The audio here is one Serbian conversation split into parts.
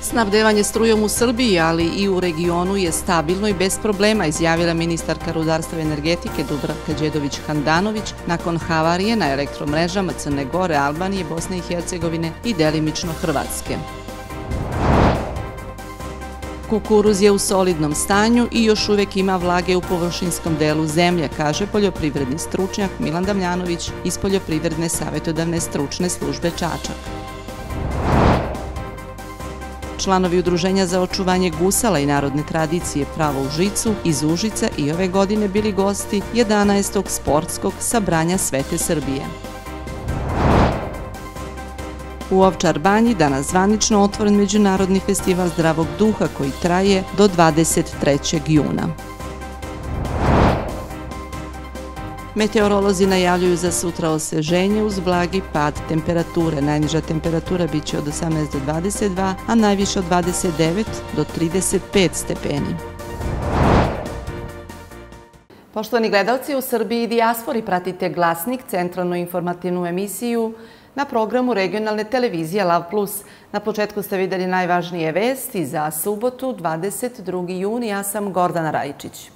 Snabdevanje strujom u Srbiji, ali i u regionu je stabilno i bez problema, izjavila ministarka rudarstva i energetike Dubravka Đedović-Handanović nakon havarije na elektromrežama Crne Gore, Albanije, Bosne i Hercegovine i delimično Hrvatske. Kukuruz je u solidnom stanju i još uvek ima vlage u površinskom delu zemlje, kaže poljoprivredni stručnjak Milan Damljanović iz Poljoprivredne savjetodavne stručne službe Čačak. Članovi Udruženja za očuvanje gusala i narodne tradicije Pravo u žicu iz Užica i ove godine bili gosti 11. sportskog sabranja Svete Srbije. U Ovčar banji danas zvanično otvoren Međunarodni festival zdravog duha koji traje do 23. juna. Meteorolozi najavljuju za sutra osveženje uz blagi pad temperature. Najniža temperatura biće od 18 do 22, a najviše od 29 do 35 stepeni. Poštovani gledalci, u Srbiji i dijaspori pratite Glasnik, centralnu informativnu emisiju na programu regionalne televizije Lav Plus. Na početku ste videli najvažnije vesti za subotu, 22. juni. Ja sam Gordana Rajičić.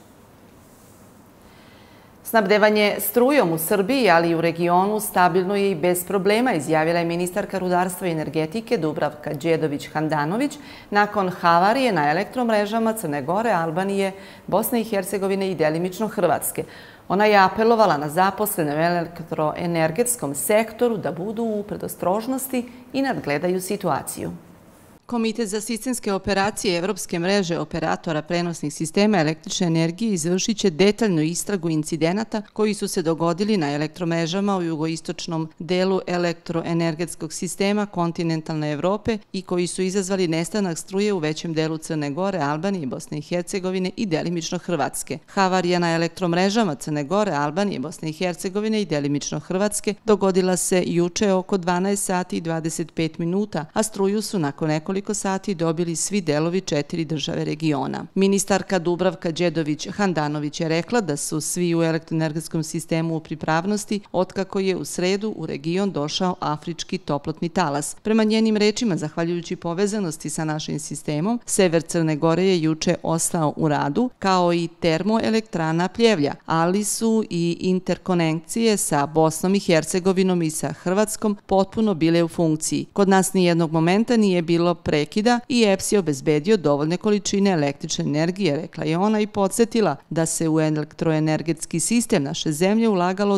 Snabdevanje strujom u Srbiji, ali i u regionu, stabilno je i bez problema, izjavila je ministarka rudarstva i energetike Dubravka Đedović-Handanović nakon havarije na elektromrežama Crne Gore, Albanije, Bosne i Hercegovine i delimično Hrvatske. Ona je apelovala na zaposlene u elektroenergetskom sektoru da budu u predostrožnosti i nadgledaju situaciju. Komitet za sistemske operacije Evropske mreže operatora prenosnih sistema električne energije izvršit će detaljnu istragu incidenata koji su se dogodili na elektromrežama u jugoistočnom delu elektroenergetskog sistema kontinentalne Evrope i koji su izazvali nestanak struje u većem delu Crne Gore, Albanije, Bosne i Hercegovine i delimično Hrvatske. Havarija na elektromrežama Crne Gore, Albanije, Bosne i Hercegovine i delimično Hrvatske dogodila se juče oko 12 sati i 25 minuta, a struju su nakon nekoliko sati dobili svi delovi 4 države regiona. Ministarka Dubravka Đedović-Handanović je rekla da su svi u elektroenergetskom sistemu u pripravnosti otkako je u sredu u region došao afrički toplotni talas. Prema njenim rečima, zahvaljujući povezanosti sa našim sistemom, sever Crne Gore je juče ostao u radu, kao i termoelektrana Pljevlja, ali su i interkonekcije sa Bosnom i Hercegovinom i sa Hrvatskom potpuno bile u funkciji. Kod nas nijednog momenta nije bilo prekida i EPS je obezbedio dovoljne količine električne energije, rekla je ona i podsjetila da se u elektroenergetski sistem naše zemlje ulagalo od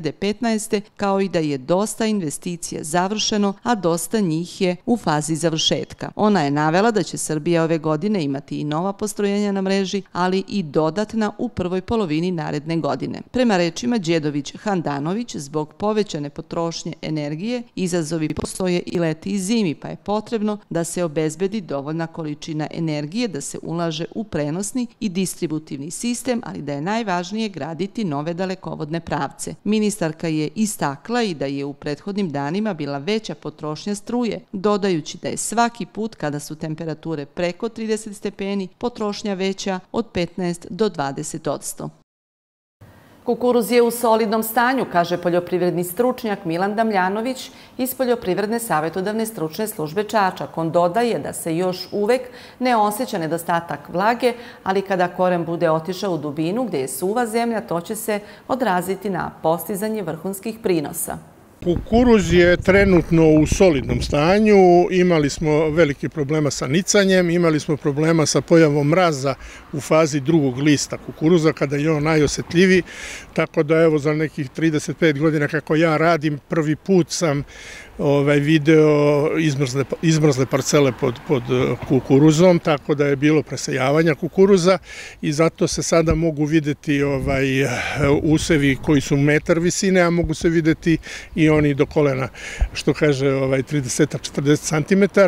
2015. kao i da je dosta investicija završeno, a dosta njih je u fazi završetka. Ona je navela da će Srbija ove godine imati i nova postrojenja na mreži, ali i dodatna u prvoj polovini naredne godine. Prema rečima Đedović-Handanović, zbog povećane potrošnje energije, izazovi postoje i leti i zimi, pa je potrebno da se obezbedi dovoljna količina energije, da se ulaže u prenosni i distributivni sistem, ali da je najvažnije graditi nove dalekovodne pravce. Ministarka je istakla i da je u prethodnim danima bila veća potrošnja struje, dodajući da je svaki put kada su temperature preko 30 stepeni, potrošnja veća od 15 do 20%. Kukuruz je u solidnom stanju, kaže poljoprivredni stručnjak Milan Damljanović iz Poljoprivredne savjetodavne stručne službe Čačak. On dodaje da se još uvek ne osjeća nedostatak vlage, ali kada koren bude otišao u dubinu gdje je suva zemlja, to će se odraziti na postizanje vrhunskih prinosa. Kukuruz je trenutno u solidnom stanju, imali smo velike problema sa nicanjem, imali smo problema sa pojavom mraza u fazi drugog lista kukuruza kada je on najosjetljiviji, tako da evo za nekih 35 godina kako ja radim, prvi put sam video izmrzle parcele pod kukuruzom, tako da je bilo presejavanja kukuruza i zato se sada mogu vidjeti usevi koji su metar visine, a mogu se vidjeti i oni do kolena, što kaže 30-40 cm.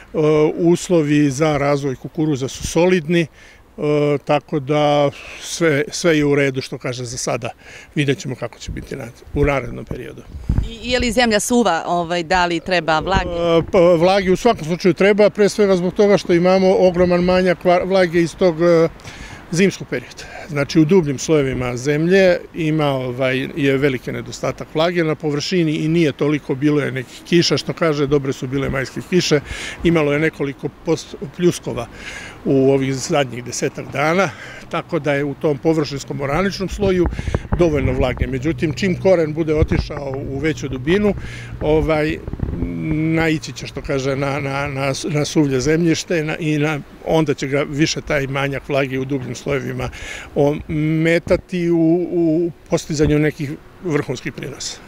Uslovi za razvoj kukuruza su solidni, tako da sve je u redu, što kaže za sada. Vidjet ćemo kako će biti u narednom periodu. Je li zemlja suva, da li treba vlage? Vlage u svakom slučaju treba, pre svega zbog toga što imamo ogroman manjak vlage iz tog zimskog perioda. Znači u dubljim slojevima zemlje je veliki nedostatak vlage na površini i nije toliko, bilo je nekih kiša, što kaže, dobre su bile majske kiše, imalo je nekoliko pljuskova u ovih zadnjih 10 dana, tako da je u tom površinskom oraničnom sloju dovoljno vlage. Međutim, čim koren bude otišao u veću dubinu, naići će, što kaže, na suvlje zemljište i onda će ga više taj manjak vlage u dubljim slojevima ometati u postizanju nekih vrhunskih prinosa.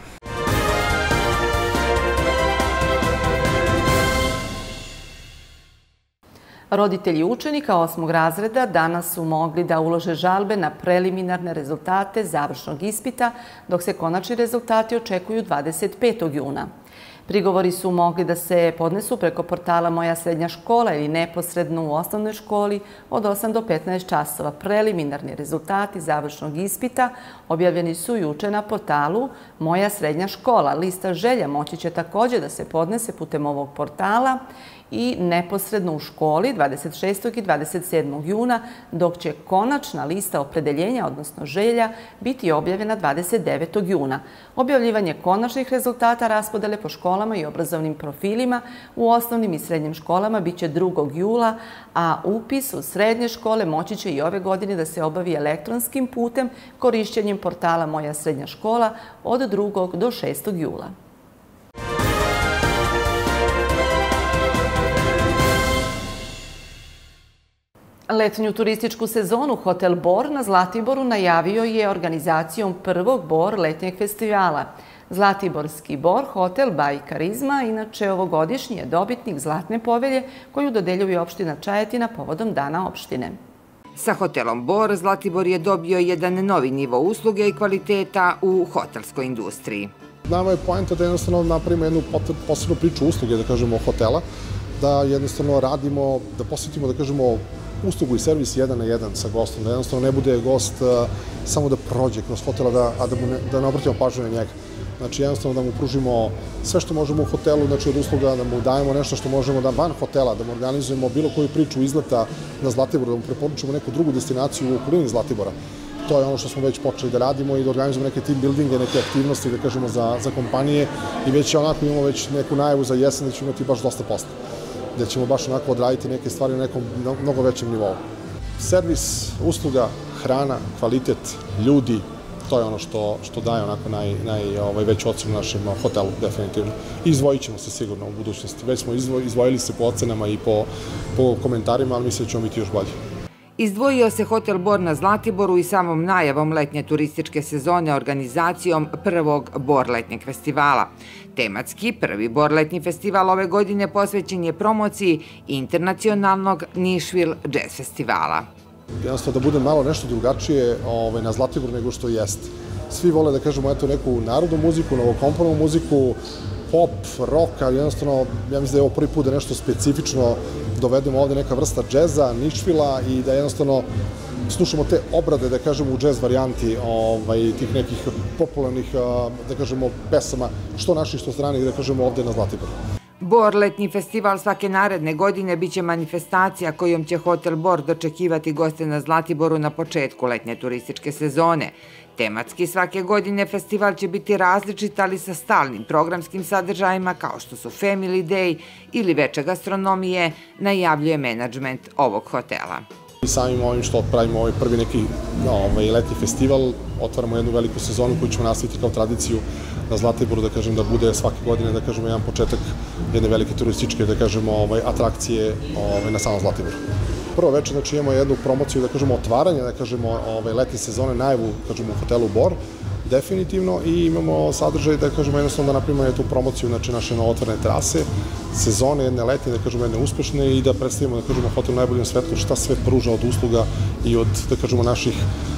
Roditelji učenika 8. razreda danas su mogli da ulože žalbe na preliminarne rezultate završnog ispita, dok se konačni rezultati očekuju 25. juna. Prigovori su mogli da se podnesu preko portala Moja srednja škola ili neposredno u osnovnoj školi od 8 do 15 časova. Preliminarni rezultati završnog ispita objavljeni su juče na portalu Moja srednja škola. Lista želja moći će također da se podnese putem ovog portala i neposredno u školi 26. i 27. juna, dok će konačna lista opredeljenja, odnosno želja, biti objavljena 29. juna. Objavljivanje konačnih rezultata raspodele po školama i obrazovnim profilima u osnovnim i srednjim školama biće 2. jula, a upis u srednje škole moći će i ove godine da se obavi elektronskim putem korišćenjem portala Moja srednja škola od 2. do 6. jula. Letnju turističku sezonu Hotel Bor na Zlatiboru najavio je organizacijom prvog Bor letnjeg festivala. Zlatiborski Bor Hotel by Karizma inače ovogodišnji je dobitnik Zlatne povelje koju dodeljuje opština Čajetina povodom Dana opštine. Sa hotelom Bor Zlatibor je dobio jedan novi nivo usluge i kvaliteta u hotelskoj industriji. Nama je poenta da jednostavno napravimo jednu posebnu priču usluge, da kažemo, hotela, da jednostavno radimo, da posjetimo, da kažemo, uslugu i servis 1 na 1 sa gostom, da jednostavno ne bude gost samo da prođe kroz hotela, a da ne obratimo pažnju na njega. Znači, jednostavno da mu pružimo sve što možemo u hotelu, znači od usluga, da mu dajemo nešto što možemo da van hotela, da mu organizujemo bilo koju priču izleta na Zlatibor, da mu preporučimo neku drugu destinaciju u okolini Zlatibora. To je ono što smo već počeli da radimo i da organizujemo neke team buildinge, neke aktivnosti, da kažemo, za kompanije i već onako imamo već neku najavu za jesen da ćemo imati baš dosta posla, gde ćemo baš onako odraditi neke stvari na nekom mnogo većem nivou. Servis, usluga, hrana, kvalitet, ljudi, to je ono što daje onako najveću ocenu našem hotelu, definitivno. Izdvojit ćemo se sigurno u budućnosti. Već smo izdvojili se po ocenama i po komentarima, ali mislim da ćemo biti još bolji. Izdvojio se Hotel Bor na Zlatiboru i samom najavom letnje turističke sezone organizacijom prvog Bor letnjeg festivala. Tematski prvi Bor letnji festival ove godine posvećen je promociji internacionalnog Nišvil jazz festivala. Jednostavno da bude malo nešto drugačije na Zlatiboru nego što jeste. Svi vole da kažemo neku narodnu muziku, novokomponovnu muziku, pop, rock, ali jednostavno ja mislim da je ovo prvi put da nešto specifično dovedemo ovde, neka vrsta džeza, nišvila i da jednostavno slušamo te obrade, da kažemo, u džez varijanti tih nekih popularnih, da kažemo, pesama, što naših, što stranih, da kažemo, ovde na Zlatiboru. Bor letnji festival svake naredne godine biće manifestacija kojom će Hotel Bor dočekivati goste na Zlatiboru na početku letnje turističke sezone. Tematski svake godine festival će biti različit, ali sa stalnim programskim sadržajima kao što su Family Day ili veče gastronomije, najavljuje menadžment ovog hotela. Samim ovim što pravimo ovaj prvi neki letnji festival, otvaramo jednu veliku sezonu koju ćemo nastaviti kao tradiciju na Zlatiboru, da kažem, da bude svake godine, da kažemo, jedan početak jedne velike turističke, da kažemo, atrakcije na samom Zlatiboru. Prvo večer, znači, imamo jednu promociju, da kažemo, otvaranja, da kažemo, letnje sezone, najavu, kažemo, u hotelu Bor, definitivno, i imamo sadržaj, da kažemo, jednostavno da napravimo tu promociju, znači, naše novootvorene terase, sezone, jedne letnje, da kažemo, jedne uspešne i da predstavimo, da kažemo, hotel u najboljem svetlu, šta sve pruža od usluga i od, da kažemo, naših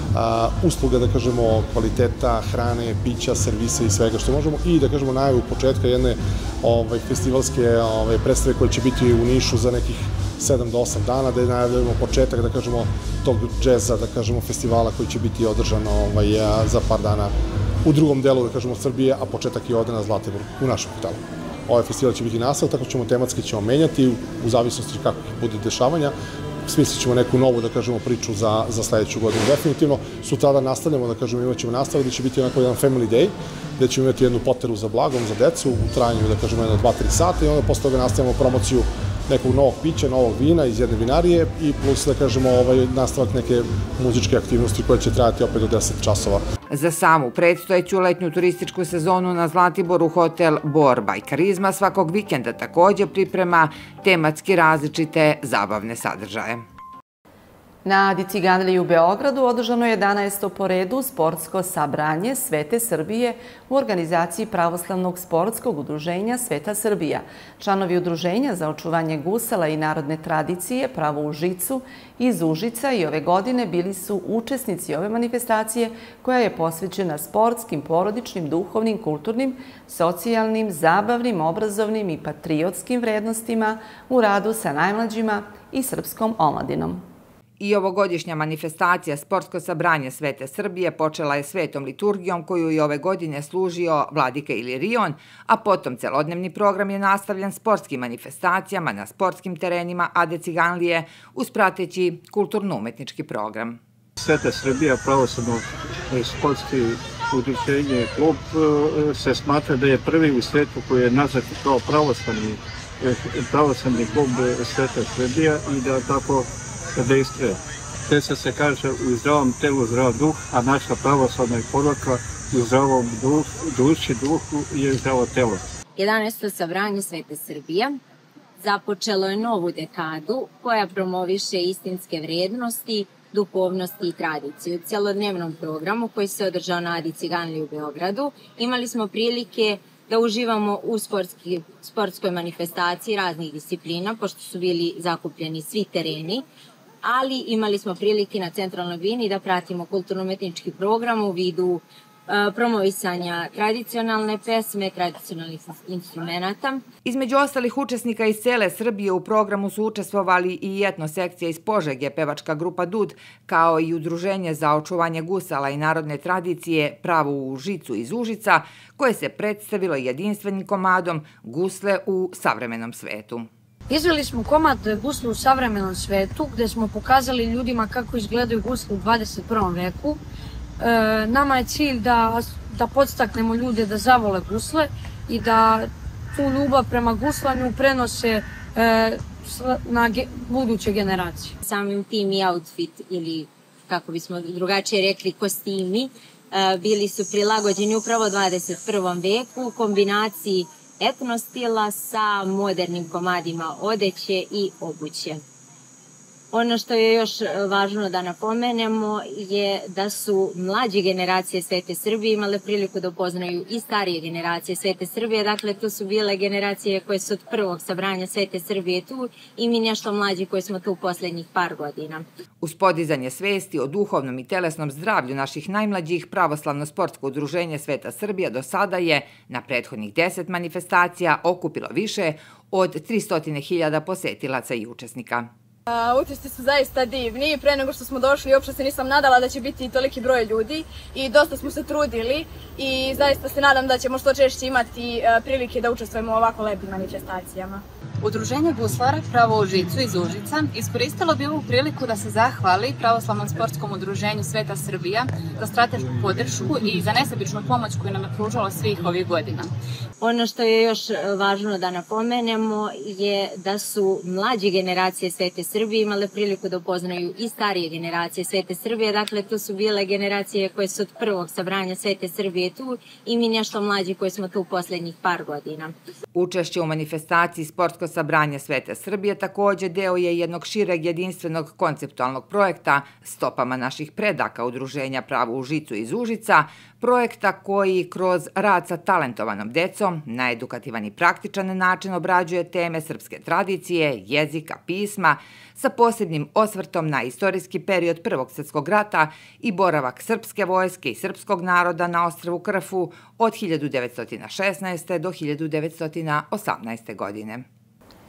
usluga, da kažemo, kvaliteta, hrane, pića, servisa i svega što možemo i, da kažemo, najavu početka jedne festivalske predstave koje će biti u Nišu za nekih 7 do 8 dana, da najavljujemo početak, da kažemo, tog džeza, da kažemo, festivala koji će biti održan za par dana u drugom delu, da kažemo, Srbije, a početak je ovde na Zlatiboru, u našem hotelu. Ovaj festival će biti nastavak, tako ćemo tematski menjati u zavisnosti kako bude dešavanja smislit ćemo neku novu, da kažemo, priču za sledeću godinu. Definitivno sutra nastavljamo, da kažemo, imat ćemo nastavu, gde će biti onako jedan family day, gde ćemo imati jednu poteru za blagom, za decu, u trajanju, da kažemo, 2-3 sata i onda posle toga nastavljamo promociju nekog novog pića, novog vina iz jedne vinarije i plus, da kažemo, nastavak neke muzičke aktivnosti koje će trajati opet do 10 časova. Za samu predstojeću letnju turističku sezonu na Zlatiboru hotel Borba i Karizma svakog vikenda takođe priprema tematski različite zabavne sadržaje. Na Adi Ciganliji u Beogradu održano je 11. po redu sportsko sabranje Svete Srbije u organizaciji Pravoslavnog sportskog udruženja Sveta Srbija. Članovi udruženja za očuvanje gusala i narodne tradicije Pravo u žicu iz Užica i ove godine bili su učesnici ove manifestacije koja je posvećena sportskim, porodičnim, duhovnim, kulturnim, socijalnim, zabavnim, obrazovnim i patriotskim vrednostima u radu sa najmlađima i srpskom omladinom. I ovogodišnja manifestacija Sportsko sabranje Svete Srbije počela je svetom liturgijom koju je ove godine služio vladika Ilirion, a potom celodnevni program je nastavljen sportskim manifestacijama na sportskim terenima Ade Ciganlije uz prateći kulturno-umetnički program. Sveta Srbija, pravoslavno sportski udruženje klub, se smatra da je prvi u svetu koji je nazvat kao pravoslavni klub Sveta Srbija i da tako dejstvuje. Često se kaže u zdravom telu zdrav duh, a naša pravoslavna poruka u zdravom duši, duhu je zdravo telo. 11. sabranje Svete Srbije započelo je novu dekadu koja promoviše istinske vrednosti, duhovnosti i tradiciju. U celodnevnom programu koji se održao na Adi Ciganliji u Beogradu imali smo prilike da uživamo u sportskoj manifestaciji raznih disciplina, pošto su bili zakupljeni svi tereni, ali imali smo prilike na Centralnoj bini da pratimo kulturno-umetnički program u vidu promovisanja tradicionalne pesme, tradicionalnih instrumenta. Između ostalih učesnika iz cele Srbije u programu su učestvovali i etno sekcija iz Požege, pevačka grupa Dud, kao i Udruženje za očuvanje gusala i narodne tradicije Pravo u žicu iz Užica, koje se predstavilo jedinstvenim komadom Gusle u savremenom svetu. Izveli smo komad Gusle u savremenom svetu gde smo pokazali ljudima kako izgledaju gusle u 21. veku. Nama je cilj da podstaknemo ljude da zavole gusle i da tu ljubav prema guslanju prenose na buduće generacije. Samim tim i outfit ili kako bismo drugačije rekli kostimi bili su prilagođeni upravo 21. veku u kombinaciji etno stila sa modernim komadima odeće i obuće. Ono što je još važno da napomenemo je da su mlađe generacije Svete Srbije imale priliku da upoznaju i starije generacije Svete Srbije. Dakle, to su bile generacije koje su od prvog sabranja Svete Srbije tu i mi nešto mlađi koji smo tu u poslednjih par godina. Uz podizanje svesti o duhovnom i telesnom zdravlju naših najmlađih, Pravoslavno sportsko udruženje Sveta Srbija do sada je na prethodnih 10 manifestacija okupilo više od 300.000 posetilaca i učesnika. Utisci su zaista divni. Pre nego što smo došli uopšte se nisam nadala da će biti toliki broj ljudi i dosta smo se trudili i zaista se nadam da ćemo što češće imati prilike da učestvujemo u ovako lepim manifestacijama. Udruženje guslara Pravo u žicu iz Užica iskoristilo bi ovu priliku da se zahvali Pravoslavnom sportskom udruženju Sveta Srbija za stratešku podršku i za nesebičnu pomoć koju nam je pružalo svih ovih godina. Ono što je još važno da napomenemo je da su mlađe generacije Svete Srbije imale priliku da upoznaju i starije generacije Svete Srbije. Dakle, to su bile generacije koje su od prvog sabranja Svete Srbije tu i mi nešto mlađi koji smo tu u poslednjih par godina. Učešće u manifestaciji Sportsko sabranje Svete Srbije takođe deo je jednog šireg jedinstvenog konceptualnog projekta Stopama naših predaka udruženja Pravo u žicu iz Užica, projekta koji kroz rad sa talentovanom decom na edukativan i praktičan način obrađuje teme srpske tradicije, jezika, pisma, sa posebnim osvrtom na istorijski period Prvog svjetskog rata i boravak srpske vojske i srpskog naroda na ostrvu Krfu od 1916. do 1918. godine.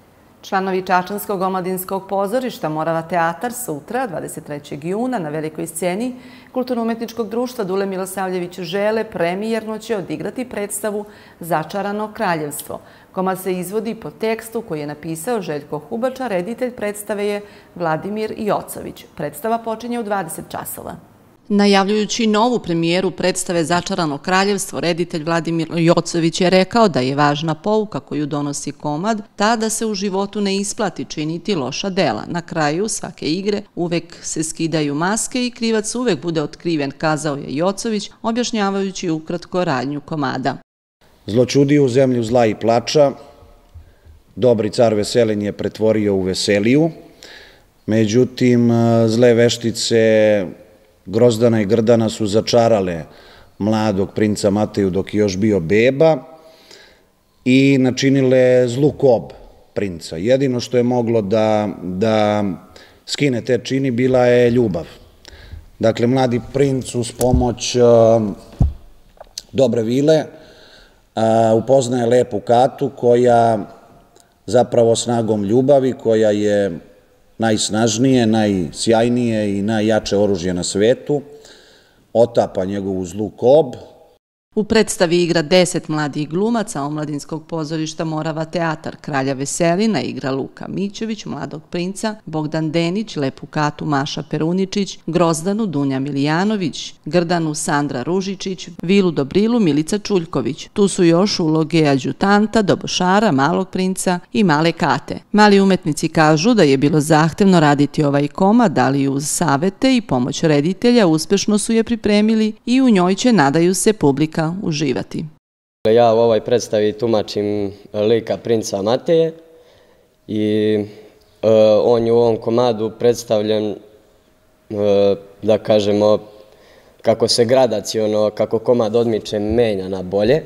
Članovi Čačanskog omladinskog pozorišta Morava teatar sutra, 23. juna, na velikoj sceni Kulturno-umetničkog društva Dule Milosavljević žele premijerno će odigrati predstavu Začarano kraljevstvo. Komad se izvodi po tekstu koji je napisao Željko Hubača, reditelj predstave je Vladimir Jocović. Predstava počinje u 20 časova. Najavljujući novu premijeru predstave Začarano kraljevstvo, reditelj Vladimir Jocović je rekao da je važna pouka koju donosi komad ta da se u životu ne isplati činiti loša dela. Na kraju svake igre uvek se skidaju maske i krivac uvek bude otkriven, kazao je Jocović, objašnjavajući ukratko radnju komada. Zločudi u zemlju zla i plača, dobri car Veselin je pretvorio u Veseliju, međutim zle veštice Grozdana i Grdana su začarale mladog princa Mateju dok je još bio beba i načinile zlu kob princa. Jedino što je moglo da skine te čini bila je ljubav. Dakle, mladi princ uz pomoć dobre vile upoznaje lepu Katu koja zapravo snagom ljubavi, koja je najsnažnije, najsjajnije i najjače oružje na svetu, otapa njegovu zlu kob. U predstavi igra 10 mladih glumaca omladinskog pozorišta Morava teatar. Kralja Veselina igra Luka Mićević, mladog princa, Bogdan Denić, lepu Katu Maša Peruničić, Grozdanu Dunja Milijanović, Grdanu Sandra Ružičić, Vilu Dobrilu Milica Čuljković. Tu su još uloge adjutanta, dobošara, malog princa i male Kate. Mali umetnici kažu da je bilo zahtevno raditi ovaj komad, ali uz savete i pomoć reditelja uspešno su je pripremili i u njoj će, nadaju se, publika uživati. Ja u ovoj predstavi tumačim lika princa Mateje i on je u ovom komadu predstavljen, da kažemo, kako se gradaciono, kako komad odmiče, menja na bolje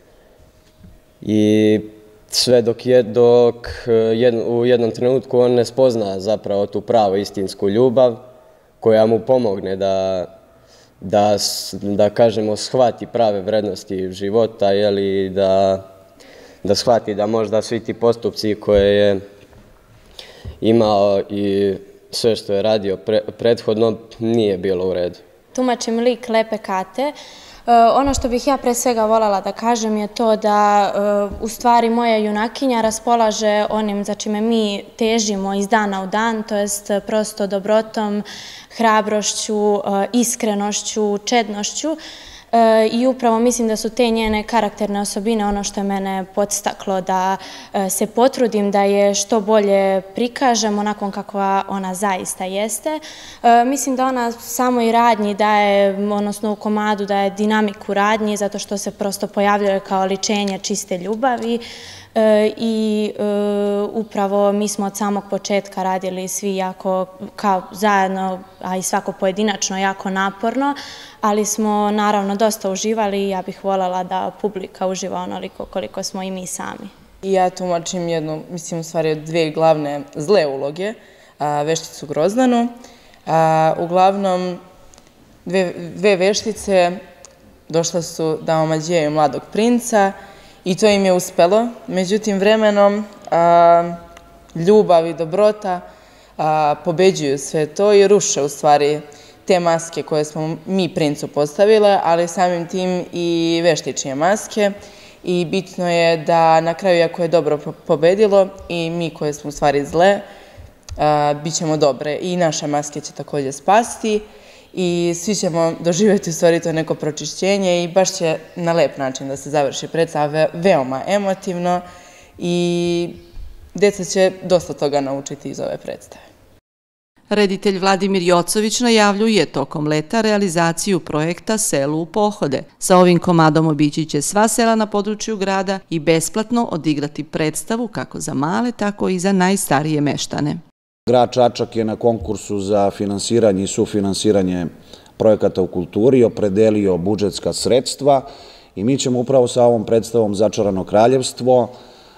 i sve dok u jednom trenutku on ne spozna zapravo tu pravu istinsku ljubav koja mu pomogne da kažemo, shvati prave vrednosti života i da shvati da možda svi ti postupci koje je imao i sve što je radio prethodno nije bilo u redu. Tumačim lik lepe Kate. Ono što bih ja pre svega voljela da kažem je to da u stvari moja junakinja raspolaže onim za čime mi težimo iz dana u dan, to jest prosto dobrotom, hrabrošću, iskrenošću, čednošću i upravo mislim da su te njene karakterne osobine ono što je mene podstaklo da se potrudim da je što bolje prikažem onakvom kakva ona zaista jeste. Mislim da ona samo i radnji daje, odnosno u komadu daje dinamiku radnji zato što se prosto pojavljuje kao ličenje čiste ljubavi i upravo mi smo od samog početka radili svi jako kao zajedno, a i svako pojedinačno jako naporno, ali smo naravno dosta uživali i ja bih voljela da publika uživa onoliko koliko smo i mi sami. Ja tumačim jednu, mislim u stvari dve glavne zle uloge, vešticu Grozdanu. Uglavnom, dve veštice došle su da omađijaju mladog princa i to im je uspelo. Međutim, vremenom ljubav i dobrota pobeđuju sve to i ruše u stvari te maske koje smo mi princu postavile, ali samim tim i veštičije maske. I bitno je da na kraju, ako je dobro pobedilo i mi koje smo u stvari zle, bit ćemo dobre i naše maske će također spasti i svi ćemo doživjeti u stvari to neko pročišćenje i baš će na lep način da se završi predstava, veoma emotivno i deca će dosta toga naučiti iz ove predstave. Reditelj Vladimir Jocović najavljuje tokom leta realizaciju projekta Selu u pohode. Sa ovim komadom obići će sva sela na području grada i besplatno odigrati predstavu kako za male, tako i za najstarije meštane. Grad Čačak je na konkursu za finansiranje i sufinansiranje projekata u kulturi opredelio budžetska sredstva i mi ćemo upravo sa ovom predstavom Začarano kraljevstvo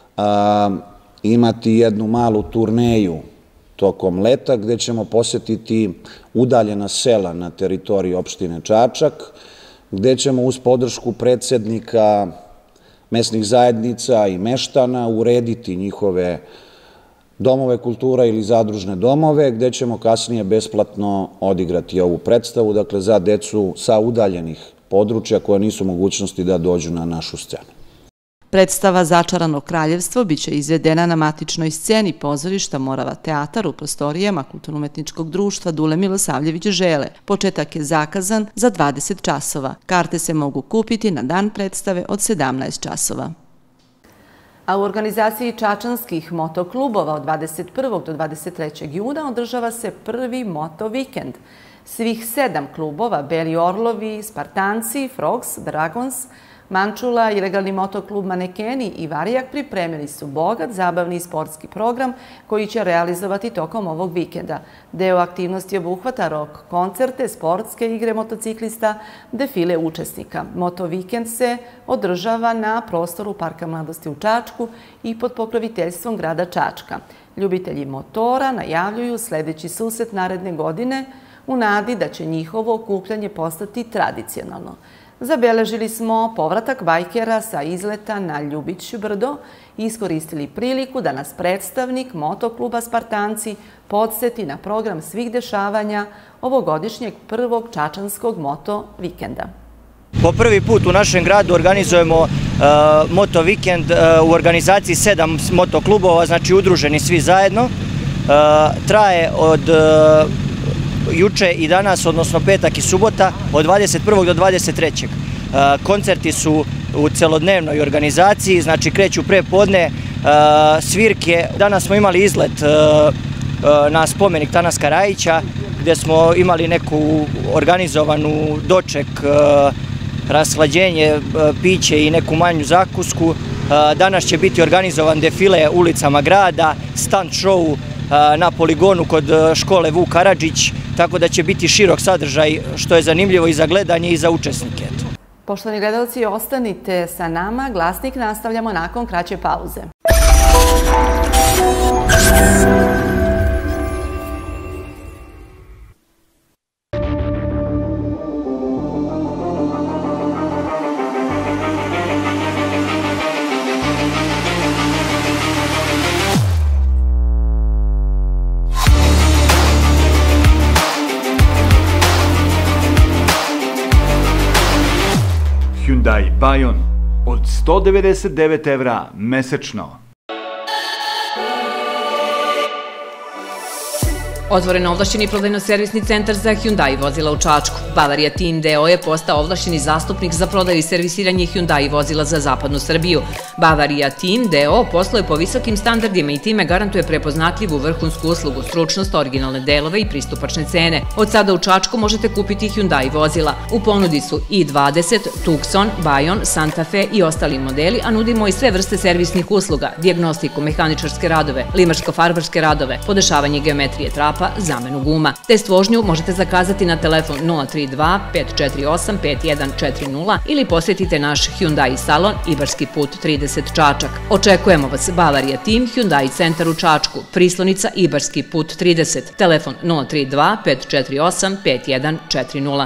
imati jednu malu turneju tokom leta gde ćemo posetiti udaljena sela na teritoriji opštine Čačak, gde ćemo uz podršku predsednika mesnih zajednica i meštana urediti njihove domove kultura ili zadružne domove, gde ćemo kasnije besplatno odigrati ovu predstavu, dakle za decu sa udaljenih područja koja nisu mogućnosti da dođu na našu scenu. Predstava Začarano kraljevstvo biće izvedena na matičnoj sceni pozorišta Morava teatar u prostorijama Kulturno-umetničkog društva Dule Milosavljević Žele. Početak je zakazan za 20 časova. Karte se mogu kupiti na dan predstave od 17 časova. A u organizaciji čačanskih motoklubova od 21. do 23. juna održava se prvi moto vikend. Svih 7 klubova, Beli Orlovi, Spartanci, Frogs, Dragons, Mančula, Ilegalni motoklub Manekeni i Varijak pripremili su bogat zabavni i sportski program koji će realizovati tokom ovog vikenda. Deo aktivnosti obuhvata rock koncerte, sportske igre motociklista, defile učesnika. Moto vikend se održava na prostoru Parka mladosti u Čačku i pod pokroviteljstvom grada Čačka. Ljubitelji motora najavljuju sljedeći susret naredne godine u nadi da će njihovo okupljanje postati tradicionalno. Zabeležili smo povratak bajkera sa izleta na Ljubić brdo i iskoristili priliku da nas predstavnik motokluba Spartanci podsjeti na program svih dešavanja ovogodišnjeg prvog čačanskog moto vikenda. Po prvi put u našem gradu organizujemo moto vikend u organizaciji 7 motoklubova, znači udruženi svi zajedno. Traje od juče i danas, odnosno petak i subota, od 21. do 23. Koncerti su u celodnevnoj organizaciji, znači kreću pre podne, svirke. Danas smo imali izlet na spomenik Tanaska Rajića, gde smo imali neku organizovanu doček, rashlađenje, piće i neku manju zakusku. Danas će biti organizovan defile ulicama grada, stunt show na poligonu kod škole Vuk Karadžić, tako da će biti širok sadržaj, što je zanimljivo i za gledanje i za učesnike. Poštovani gledalci, ostanite sa nama. Glasnik nastavljamo nakon kraće pauze. Hyundai Bayon od 199 € mesečno. Otvoren ovlašćeni prodajno-servisni centar za Hyundai vozila u Čačku. Bavaria Team D.O. je postao ovlašćeni zastupnik za prodaju i servisiranje Hyundai vozila za zapadnu Srbiju. Bavaria Team D.O. posluje po visokim standardima i time garantuje prepoznatljivu vrhunsku uslugu, stručnost, originalne delove i pristupačne cene. Od sada u Čačku možete kupiti Hyundai vozila. U ponudi su i20, Tucson, Bayon, Santa Fe i ostali modeli, a nudimo i sve vrste servisnih usluga, dijagnostiku, mehaničarske radove, limarsko-farbarske radove, podešavanje geometrije trapa, zamenu guma. Test vožnju možete zakazati na telefon 032 548 5140 ili posjetite naš Hyundai salon Ibarski put 30 Čačak. Očekujemo vas. Bavaria Team, Hyundai centar u Čačku, Prislonica Ibarski put 30, telefon 032 548 5140.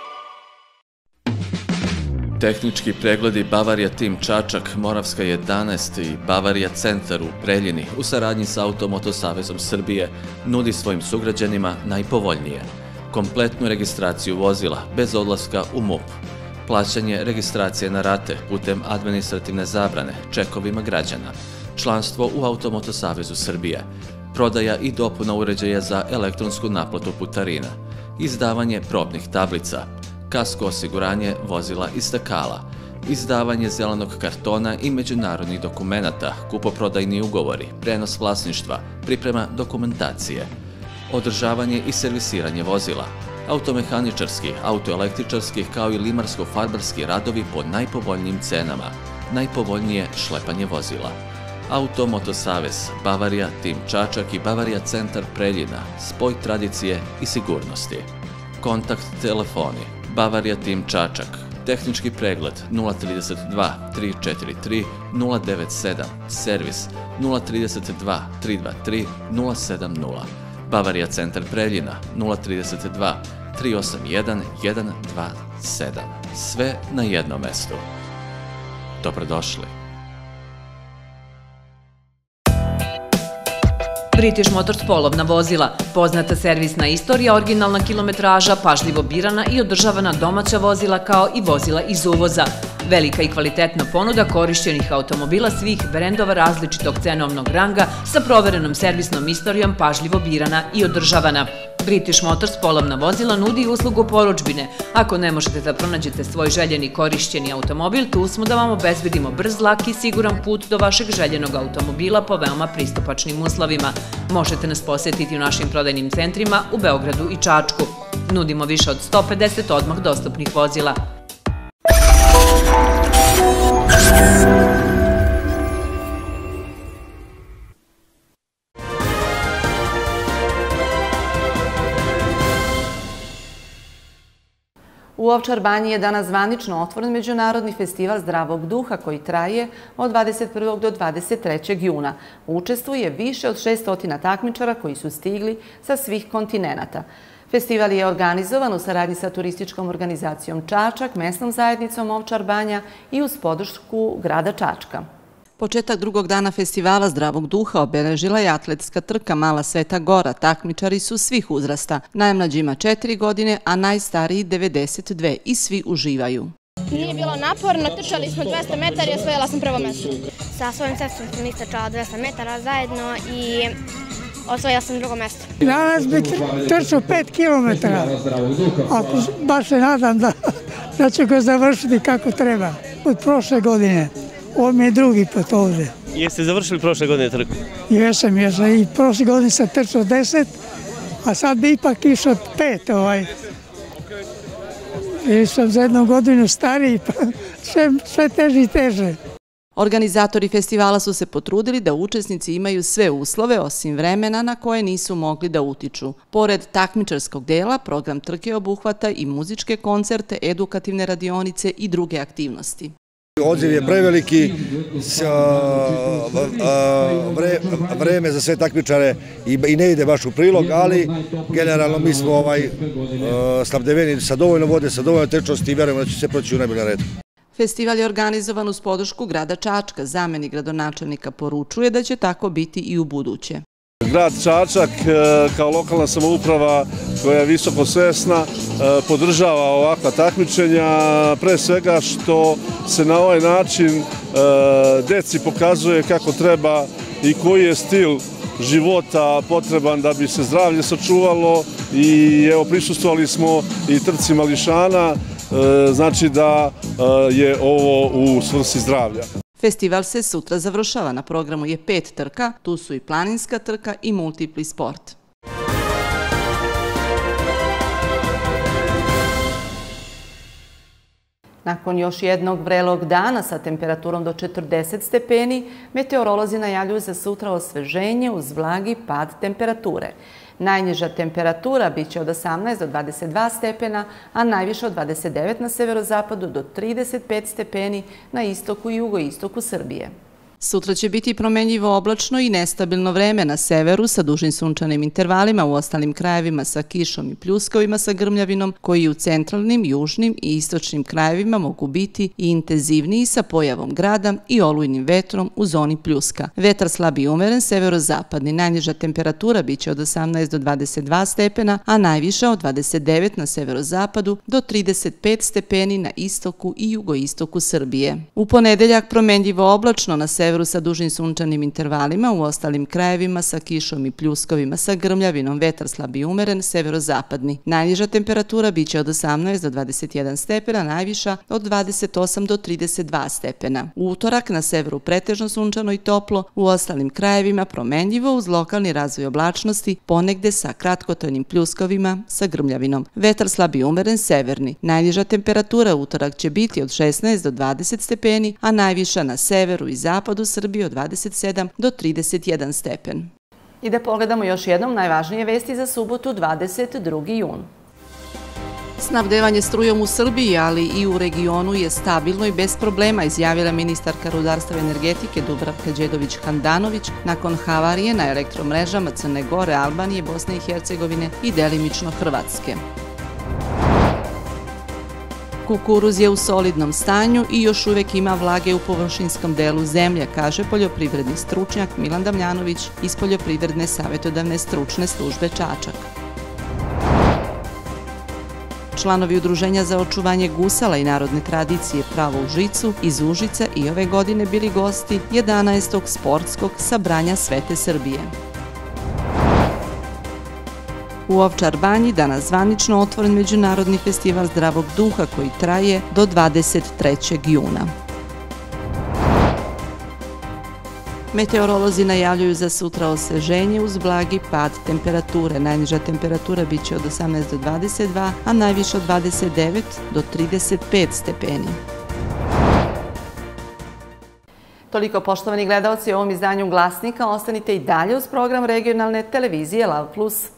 Tehnički pregledi Bavaria Team Čačak, Moravska 11 i Bavaria Centar u Preljini u saradnji sa Automoto Savezom Srbije nudi svojim sugrađanima najpovoljnije. Kompletnu registraciju vozila bez odlaska u MUP. Plaćanje registracije na rate putem administrativne zabrane čekovima građana. Članstvo u Automoto Savezu Srbije. Prodaja i dopuna uređaja za elektronsku naplatu putarina. Izdavanje probnih tablica. Kasko osiguranje vozila i stakala, izdavanje zelenog kartona i međunarodnih dokumenata, kupoprodajni ugovori, prenos vlasništva, priprema dokumentacije, održavanje i servisiranje vozila, automehaničarski, autoelektričarski kao i limarsko-farbarski radovi po najpovoljnijim cenama, najpovoljnije šlepanje vozila. Automoto Savez, Bavaria Team Čačak i Bavaria Centar Preljina, spoj tradicije i sigurnosti. Kontakt telefoni Bavaria Team Čačak, tehnički pregled 032 343 097, servis 032 323 070, Bavaria Centar Preljina 032 381 127, sve na jednom mestu. Dobrodošli. British Motors polovna vozila, poznata servisna istorija, originalna kilometraža, pažljivo birana i održavana domaća vozila kao i vozila iz uvoza. Velika i kvalitetna ponuda korišćenih automobila svih brendova različitog cenovnog ranga sa proverenom servisnom istorijom, pažljivo birana i održavana. British Motors polovna vozila nudi uslugu porudžbine. Ako ne možete da pronađete svoj željeni korišćeni automobil, tu smo da vam obezbedimo brz, lak i siguran put do vašeg željenog automobila po veoma pristupačnim uslovima. Možete nas posjetiti u našim prodajnim centrima u Beogradu i Čačku. Nudimo više od 150 odmah dostupnih vozila. U Ovčar Banji je danas zvanično otvoren Međunarodni festival zdravog duha koji traje od 21. do 23. juna. Učestvuje više od 600 takmičara koji su stigli sa svih kontinenata. Festival je organizovan u saradnji sa turističkom organizacijom Čačak, mesnom zajednicom Ovčar Banja i uz podršku grada Čačka. Početak drugog dana festivala zdravog duha obeležila je atletska trka Mala Sveta Gora. Takmičari su svih uzrasta. Najmlađi ima 4 godine, a najstariji 92 i svi uživaju. Nije bilo naporno, trčali smo 200 metara i osvojila sam prvo mesto. Sa svojim sestrom sam istrčala 200 metara zajedno i osvojila sam drugo mesto. Danas bi trčao 5 kilometara. Ako baš se nadam da ću ga završiti kako treba. Od prošle godine. Ovo mi je drugi put ovdje. Jeste završili prošle godine trku? Jesam. I prošle godine sam trčao 10, a sad bi ipak išao 5. Jer sam za jednu godinu stariji, pa sve teže i teže. Organizatori festivala su se potrudili da učesnici imaju sve uslove osim vremena na koje nisu mogli da utiču. Pored takmičarskog dela, program trke obuhvata i muzičke koncerte, edukativne radionice i druge aktivnosti. Odziv je preveliki, vreme za sve takmičare i ne ide baš u prilog, ali generalno mi smo snabdeveni sa dovoljno vode, sa dovoljno tečnosti i verujemo da će se proći u najboljem redu. Festival je organizovan uz podršku grada Čačka. Zamenik gradonačelnika poručuje da će tako biti i u buduće. Grad Čačak kao lokalna samouprava koja je visoko svesna podržava ovakva takmičenja, pre svega što se na ovaj način deci pokazuje kako treba i koji je stil života potreban da bi se zdravlje sačuvalo i evo prisustvovali smo i trci mališana, znači da je ovo u svrsi zdravlja. Festival se sutra završava. Na programu je 5 trka, tu su i planinska trka i multipli sport. Nakon još jednog vrelog dana sa temperaturom do 40 stepeni, meteorolozi najavljuju za sutra osveženje uz blagi pad temperature. Najniža temperatura biće od 18 do 22 stepena, a najviše od 29 na severozapadu do 35 stepeni na istoku i jugoistoku Srbije. Sutra će biti promenljivo oblačno i nestabilno vreme na severu sa dužim sunčanim intervalima, u ostalim krajevima sa kišom i pljuskovima sa grmljavinom, koji u centralnim, južnim i istočnim krajevima mogu biti i intenzivniji sa pojavom grada i olujnim vetrom u zoni pljuska. Vetar slab i umeren severozapadni. Najniža temperatura biće od 18 do 22 stepena, a najviša od 29 na severozapadu do 35 stepeni na istoku i jugoistoku Srbije. U ponedeljak promenljivo oblačno na severu sa dužim sunčanim intervalima, u ostalim krajevima sa kišom i pljuskovima sa grmljavinom, vetar slab i umeren severozapadni. Najniža temperatura biće od 18 do 21 stepena, najviša od 28 do 32 stepena. U utorak na severu pretežno sunčano i toplo, u ostalim krajevima promenljivo uz lokalni razvoj oblačnosti, ponegde sa kratkotrajnim pljuskovima sa grmljavinom. Vetar slab i umeren severni. Najniža temperatura u utorak će biti od 16 do 20 stepeni, a najviša na severu i zapadu Srbije od 27 do 31 stepen. I da pogledamo još jednom najvažnije vesti za subotu 22. jun. Snabdevanje strujom u Srbiji, ali i u regionu je stabilno i bez problema, izjavila ministarka rudarstva i energetike Dubravka Đedović-Handanović nakon havarije na elektromrežama Crne Gore, Albanije, Bosne i Hercegovine i delimično Hrvatske. Kukuruz je u solidnom stanju i još uvek ima vlage u površinskom delu zemlje, kaže poljoprivredni stručnjak Milan Damljanović iz Poljoprivredne savjetodavne stručne službe Čačak. Članovi Udruženja za očuvanje gusala i narodne tradicije Pravo u žicu iz Užica i ove godine bili gosti 11. sportskog sabranja Svete Srbije. U Ovčar banji danas zvanično otvoren Međunarodni festival zdravog duha koji traje do 23. juna. Meteorolozi najavljuju za sutra osveženje uz blagi pad temperature. Najniža temperatura biće od 18 do 22, a najviša od 29 do 35 stepeni. Toliko, poštovani gledalci, u ovom izdanju Glasnika. Ostanite i dalje uz program regionalne televizije Lav Plus.